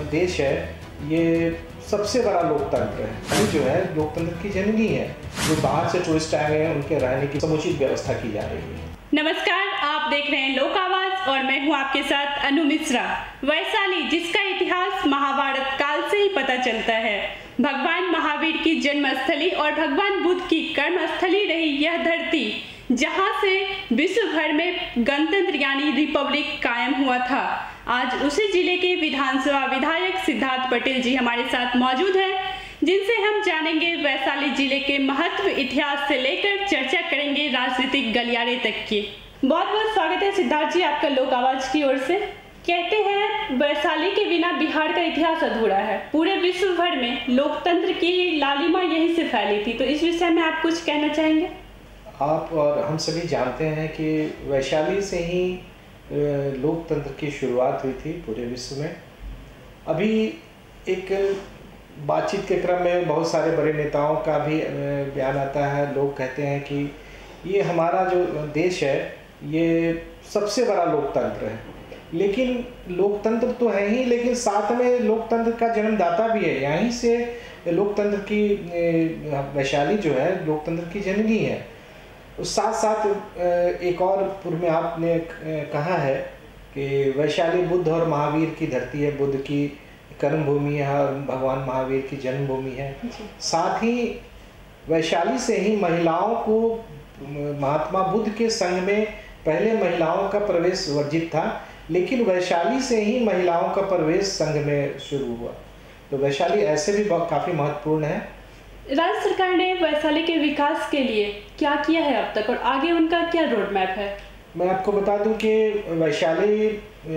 देश है ये सबसे बड़ा लोकतंत्र है। ये जो है लोकतंत्र की जननी है। जो बाहर से टूरिस्ट आए हैं उनके रहने की समुचित व्यवस्था की जा रही है। नमस्कार, आप देख रहे हैं लोक आवाज और मैं हूं आपके साथ अनु मिश्रा। वैशाली, जिसका इतिहास महाभारत काल से ही पता चलता है, भगवान महावीर की जन्मस्थली और भगवान बुद्ध की कर्मस्थली रही यह धरती, जहां से विश्व भर में गणतंत्र यानी रिपब्लिक कायम हुआ था। आज उसी जिले के विधानसभा विधायक सिद्धार्थ पटेल जी हमारे साथ मौजूद हैं, जिनसे हम जानेंगे वैशाली जिले के महत्व, इतिहास से लेकर चर्चा करेंगे राजनीतिक गलियारे तक की। बहुत बहुत स्वागत है सिद्धार्थ जी आपका लोक आवाज की ओर से। कहते हैं वैशाली के बिना बिहार का इतिहास अधूरा है। पूरे विश्व भर में लोकतंत्र की लालिमा यहीं से फैली थी, तो इस विषय में आप कुछ कहना चाहेंगे? आप और हम सभी जानते हैं कि वैशाली से ही लोकतंत्र की शुरुआत हुई थी पूरे विश्व में। अभी एक बातचीत के क्रम में बहुत सारे बड़े नेताओं का भी बयान आता है। लोग कहते हैं कि ये हमारा जो देश है ये सबसे बड़ा लोकतंत्र है। लेकिन लोकतंत्र तो है ही, लेकिन साथ में लोकतंत्र का जन्मदाता भी है। यहीं से लोकतंत्र की वैशाली जो है लोकतंत्र की जननी है। उस साथ साथ एक और पूर्व में आपने कहा है कि वैशाली बुद्ध और महावीर की धरती है, बुद्ध की कर्म भूमि है और भगवान महावीर की जन्मभूमि है। साथ ही वैशाली से ही महिलाओं को, महात्मा बुद्ध के संघ में पहले महिलाओं का प्रवेश वर्जित था, लेकिन वैशाली से ही महिलाओं का प्रवेश संघ में शुरू हुआ। तो वैशाली ऐसे भी काफ़ी महत्वपूर्ण है। राज्य सरकार ने वैशाली के विकास के लिए क्या किया है अब तक और आगे उनका क्या रोड मैप है? मैं आपको बता दूं कि वैशाली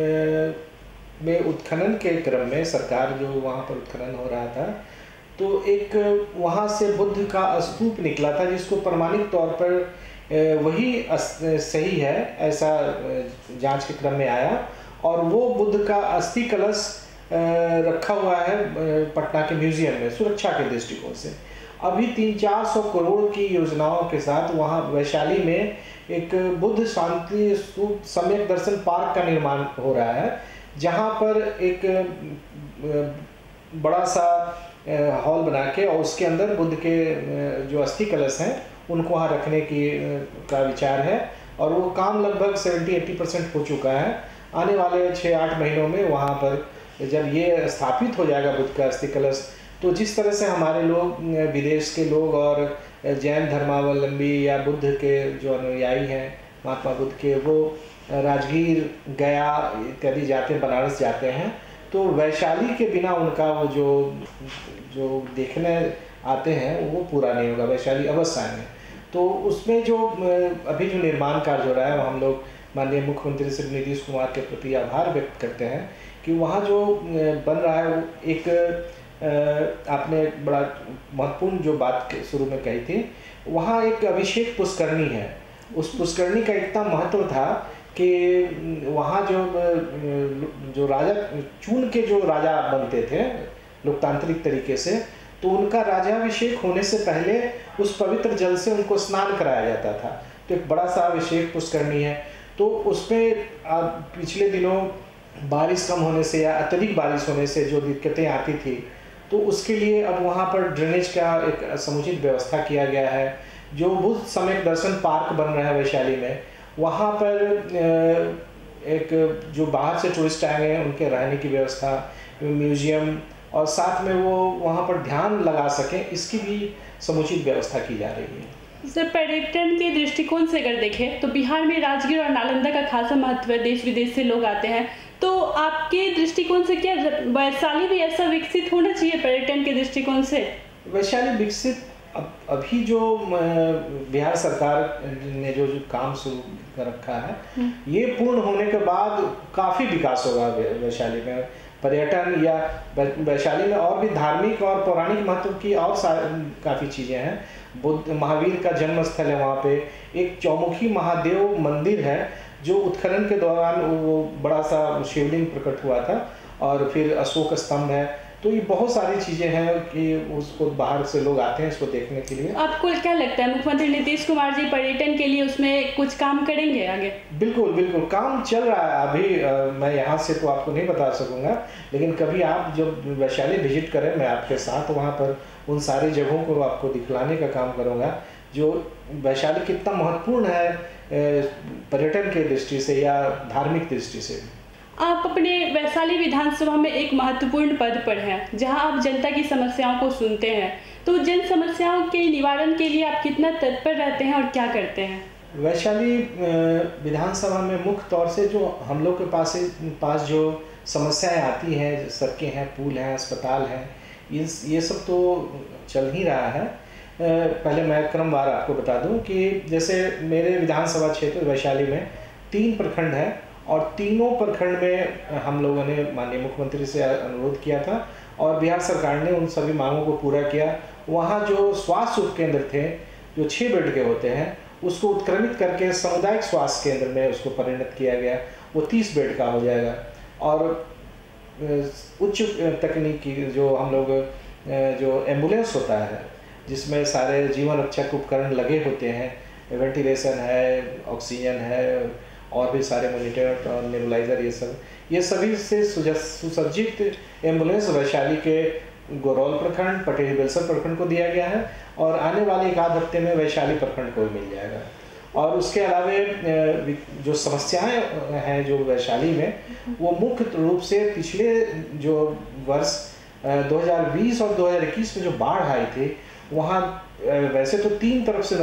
में उत्खनन के क्रम में सरकार जो वहाँ पर उत्खनन हो रहा था, तो एक वहाँ से बुद्ध का स्तूप निकला था, जिसको प्रमाणिक तौर पर वही सही है ऐसा जांच के क्रम में आया। और वो बुद्ध का अस्थि कलश रखा हुआ है पटना के म्यूजियम में सुरक्षा के दृष्टिकोण से। अभी 300-400 करोड़ की योजनाओं के साथ वहाँ वैशाली में एक बुद्ध शांति स्तूप सम्यक दर्शन पार्क का निर्माण हो रहा है, जहाँ पर एक बड़ा सा हॉल बना के और उसके अंदर बुद्ध के जो अस्थि कलश हैं उनको वहाँ रखने की का विचार है। और वो काम लगभग 70-80% हो चुका है। आने वाले 6-8 महीनों में वहाँ पर जब ये स्थापित हो जाएगा बुद्ध का अस्थि कलश, तो जिस तरह से हमारे लोग, विदेश के लोग और जैन धर्मावलंबी या बुद्ध के जो अनुयायी हैं महात्मा बुद्ध के, वो राजगीर, गया इत्यादि जाते, बनारस जाते हैं, तो वैशाली के बिना उनका वो जो देखने आते हैं वो पूरा नहीं होगा। वैशाली अवश्य आएंगे। तो उसमें जो अभी जो निर्माण कार्य हो रहा है, हम लोग माननीय मुख्यमंत्री श्री नीतीश कुमार के प्रति आभार व्यक्त करते हैं कि वहाँ जो बन रहा है वो एक आपने बड़ा महत्वपूर्ण जो बात शुरू में कही थी, वहाँ एक अभिषेक पुष्करणी है। उस पुष्करणी का इतना महत्व था कि वहाँ जो राजा चुन के जो राजा बनते थे लोकतांत्रिक तरीके से, तो उनका राजाभिषेक होने से पहले उस पवित्र जल से उनको स्नान कराया जाता था। तो एक बड़ा सा अभिषेक पुष्करणी है। तो उसमें पिछले दिनों बारिश कम होने से या अत्यधिक बारिश होने से जो दिक्कतें आती थी, तो उसके लिए अब वहाँ पर ड्रेनेज का एक समुचित व्यवस्था किया गया है। जो बुद्ध सम्यक दर्शन पार्क बन रहा है वैशाली में, वहाँ पर एक जो बाहर से टूरिस्ट आए हैं उनके रहने की व्यवस्था, म्यूजियम, और साथ में वो वहाँ पर ध्यान लगा सकें, इसकी भी समुचित व्यवस्था की जा रही है। सर, पर्यटन के दृष्टिकोण से अगर देखें तो बिहार में राजगीर और नालंदा का खासा महत्व है, देश विदेश से लोग आते हैं। तो आपके दृष्टिकोण से क्या वैशाली भी ऐसा विकसित होना चाहिए पर्यटन के दृष्टिकोण से? वैशाली विकसित अभी जो बिहार सरकार ने जो काम शुरू कर रखा है, ये पूर्ण होने के बाद काफ़ी विकास होगा वैशाली में। पर्यटन या वैशाली में और भी धार्मिक और पौराणिक महत्व की और काफ़ी चीज़ें हैं। बुद्ध महावीर का जन्म स्थल है, वहाँ पे एक चौमुखी महादेव मंदिर है जो उत्खनन के दौरान वो बड़ा सा शिवलिंग प्रकट हुआ था। और फिर अशोक स्तंभ है, तो ये बहुत सारी चीज़ें हैं कि उसको बाहर से लोग आते हैं इसको देखने के लिए। आपको क्या लगता है मुख्यमंत्री नीतीश कुमार जी पर्यटन के लिए उसमें कुछ काम करेंगे आगे? बिल्कुल बिल्कुल, काम चल रहा है अभी। मैं यहाँ से तो आपको नहीं बता सकूँगा, लेकिन कभी आप जब वैशाली विजिट करें, मैं आपके साथ वहाँ पर उन सारी जगहों को आपको दिखलाने का काम करूँगा जो वैशाली कितना महत्वपूर्ण है पर्यटन की दृष्टि से या धार्मिक दृष्टि से। आप अपने वैशाली विधानसभा में एक महत्वपूर्ण पद पर हैं, जहां आप जनता की समस्याओं को सुनते हैं, तो जन समस्याओं के निवारण के लिए आप कितना तत्पर रहते हैं और क्या करते हैं? वैशाली विधानसभा में मुख्य तौर से जो हम लोग के पास जो समस्याएं आती हैं, सड़कें हैं, पुल हैं, अस्पताल हैं, ये सब तो चल ही रहा है। पहले मैं क्रमवार आपको बता दूं कि जैसे मेरे विधानसभा क्षेत्र वैशाली में 3 प्रखंड हैं और तीनों प्रखंड में हम लोगों ने माननीय मुख्यमंत्री से अनुरोध किया था और बिहार सरकार ने उन सभी मांगों को पूरा किया। वहाँ जो स्वास्थ्य उपकेंद्र थे जो 6 बेड के होते हैं उसको उत्क्रमित करके सामुदायिक स्वास्थ्य केंद्र में उसको परिणत किया गया, वो 30 बेड का हो जाएगा। और उच्च तकनीकी जो हम लोग जो एम्बुलेंस होता है जिसमें सारे जीवन रक्षक उपकरण लगे होते हैं, वेंटिलेशन है, ऑक्सीजन है और भी सारे मॉनिटर और नेबुलाइजर, ये सभी से सुसज्जित एम्बुलेंस वैशाली के गोरौल प्रखंड, पटेल बेलसर प्रखंड को दिया गया है और आने वाले 1 आध हफ्ते में वैशाली प्रखंड को मिल जाएगा। और उसके अलावे जो समस्याएं हैं जो वैशाली में, वो मुख्य रूप से पिछले जो वर्ष 2020 और 2021 में जो बाढ़ आई थी, वहाँ वैसे तो 3 तरफ से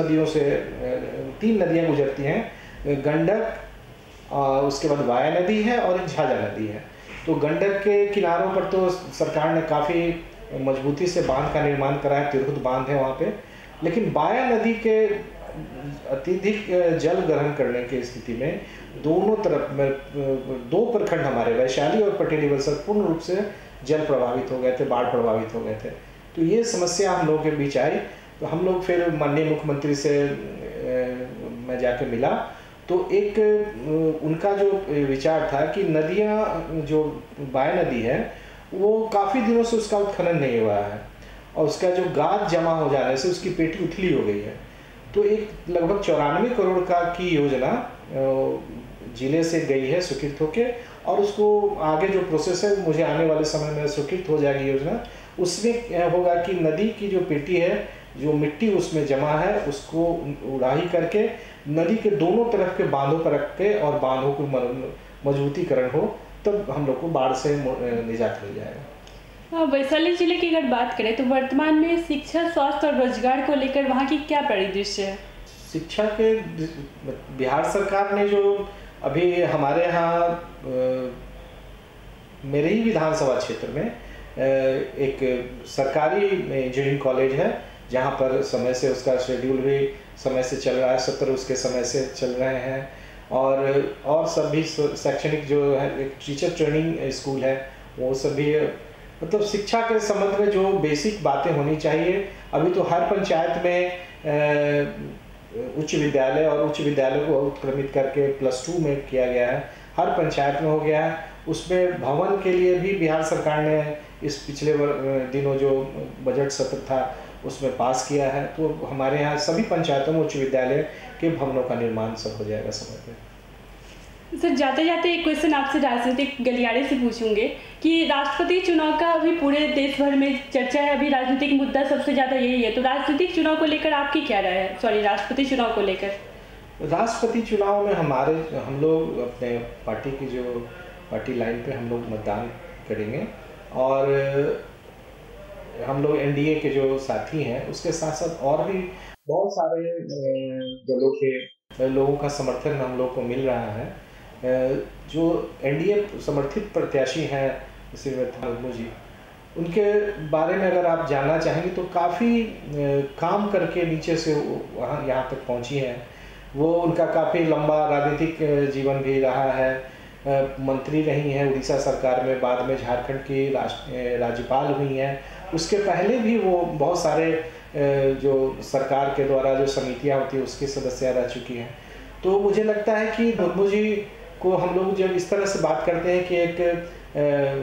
3 नदियाँ गुजरती हैं, गंडक, उसके बाद वाया नदी है और एक झाझा नदी है। तो गंडक के किनारों पर तो सरकार ने काफ़ी मजबूती से बांध का निर्माण करा है, तिरहुत बांध है वहाँ पे, लेकिन वाया नदी के अत्यधिक जल ग्रहण करने की स्थिति में दोनों तरफ में 2 प्रखंड हमारे वैशाली और पटेली बेलसर पूर्ण रूप से जल प्रभावित हो गए थे, बाढ़ प्रभावित हो गए थे। तो ये समस्या हम लोगों के बीच आई, तो हम लोग फिर माननीय मुख्यमंत्री से मैं जाके मिला, तो एक उनका जो विचार था कि नदियाँ जो वाया नदी है वो काफ़ी दिनों से उसका उत्खनन नहीं हुआ है और उसका जो गाद जमा हो जाने से उसकी पेटी उथली हो गई है। तो एक लगभग 94 करोड़ की योजना जिले से गई है स्वीकृत होके, और उसको आगे जो प्रोसेस है मुझे आने वाले समय में स्वीकृत हो जाएगी योजना। उसमें होगा कि नदी की जो पेटी है, जो मिट्टी उसमें जमा है, उसको उड़ाही करके नदी के दोनों तरफ के बांधों पर रख के और बांधों को मजबूतीकरण हो, तब हम लोग को बाढ़ से निजात मिल जाएगा। वैशाली जिले की अगर बात करें तो वर्तमान में शिक्षा, स्वास्थ्य और रोजगार को लेकर वहाँ की क्या परिदृश्य है? शिक्षा के बिहार सरकार ने जो अभी हमारे यहाँ मेरे ही विधानसभा क्षेत्र में एक सरकारी इंजीनियरिंग कॉलेज है जहाँ पर समय से उसका शेड्यूल भी समय से चल रहा है, सत्र उसके समय से चल रहे हैं, और सभी शैक्षणिक जो है एक टीचर ट्रेनिंग स्कूल है, वो सभी मतलब शिक्षा के संबंध में जो बेसिक बातें होनी चाहिए। अभी तो हर पंचायत में उच्च विद्यालय और उच्च विद्यालय को उत्क्रमित करके +2 में किया गया है, हर पंचायत में हो गया है। उसमें भवन के लिए भी बिहार सरकार ने इस पिछले दिनों जो बजट सत्र था उसमें पास किया है। तो हमारे यहाँ सभी पंचायतों में उच्च विद्यालय के भवनों का निर्माण सब हो जाएगा समय पे। सर, जाते जाते एक क्वेश्चन आपसे राजनीतिक गलियारे से पूछूंगे कि राष्ट्रपति चुनाव का अभी पूरे देश भर में चर्चा है, अभी राजनीतिक मुद्दा सबसे ज़्यादा यही है, तो राजनीतिक चुनाव को लेकर आपकी क्या राय है? राष्ट्रपति चुनाव को लेकर। राष्ट्रपति चुनाव में हम लोग अपने पार्टी की जो पार्टी लाइन पे हम लोग मतदान करेंगे, और हम लोग एनडीए के जो साथी हैं उसके साथ साथ और भी बहुत सारे दलों के लोगों का समर्थन हम लोग को मिल रहा है। जो एनडीए समर्थित प्रत्याशी हैं श्रीमती मुर्मू जी, उनके बारे में अगर आप जानना चाहेंगे तो काफ़ी काम करके नीचे से वहाँ यहाँ तक पहुँची हैं। वो उनका काफ़ी लंबा राजनीतिक जीवन भी रहा है, मंत्री रही हैं उड़ीसा सरकार में, बाद में झारखंड की राज्यपाल हुई हैं। उसके पहले भी वो बहुत सारे जो सरकार के द्वारा जो समितियाँ होती हैं उसकी सदस्य रह चुकी हैं। तो मुझे लगता है कि मुर्मू जी को हम लोग जब इस तरह से बात करते हैं कि एक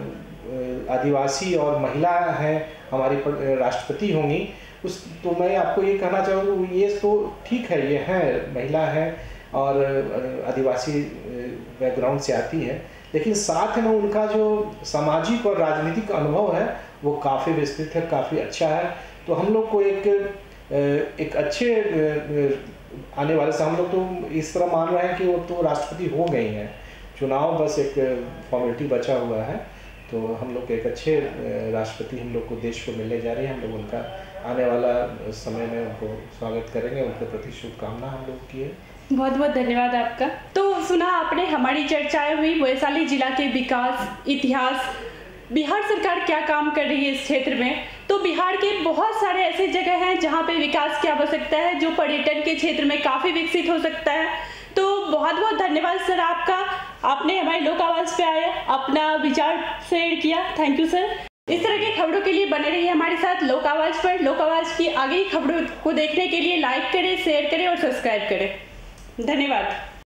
आदिवासी और महिला हैं हमारी राष्ट्रपति होंगी, तो मैं आपको ये कहना चाहूँ, ये तो ठीक है, ये है, महिला है और आदिवासी बैकग्राउंड से आती है, लेकिन साथ में उनका जो सामाजिक और राजनीतिक अनुभव है वो काफ़ी विस्तृत है, काफ़ी अच्छा है। तो हम लोग को एक अच्छे आने वाले से हम लोग तो इस तरह मान रहे हैं कि वो तो राष्ट्रपति हो गई हैं, चुनाव बस एक फॉर्मेलिटी बचा हुआ है। तो हम लोग एक अच्छे राष्ट्रपति हम लोग को देश को मिलने जा रही है। हम लोग उनका आने वाला समय में उनको स्वागत करेंगे, उनके प्रति शुभकामना हम लोग की है। बहुत बहुत धन्यवाद आपका। तो सुना आपने, हमारी चर्चाएं हुई वैशाली जिला के विकास, इतिहास, बिहार सरकार क्या काम कर रही है इस क्षेत्र में। तो बिहार के बहुत सारे ऐसे जगह हैं जहां पे विकास की आवश्यकता है, जो पर्यटन के क्षेत्र में काफ़ी विकसित हो सकता है। तो बहुत बहुत धन्यवाद सर आपका, आपने हमारे लोक आवाज़ पे आए, अपना विचार शेयर किया। Thank you sir. इस तरह की खबरों के लिए बने रहिए हमारे साथ लोक आवाज़ पर। लोक आवाज़ की आगे की खबरों को देखने के लिए लाइक करें, शेयर करें और सब्सक्राइब करें। धन्यवाद।